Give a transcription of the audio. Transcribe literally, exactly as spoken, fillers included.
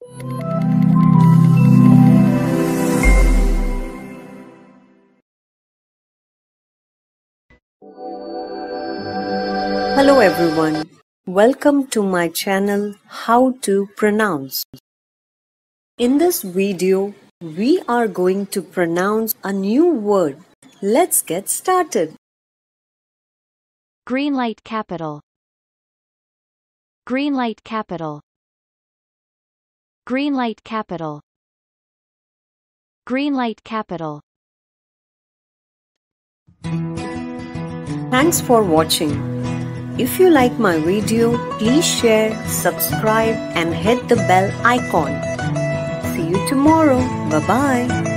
Hello everyone, welcome to my channel How to Pronounce. In this video, we are going to pronounce a new word. Let's get started. Greenlight Capital. Greenlight Capital. Greenlight Capital. Greenlight Capital. Thanks for watching. If you like my video, please share, subscribe and hit the bell icon. See you tomorrow. Bye-bye.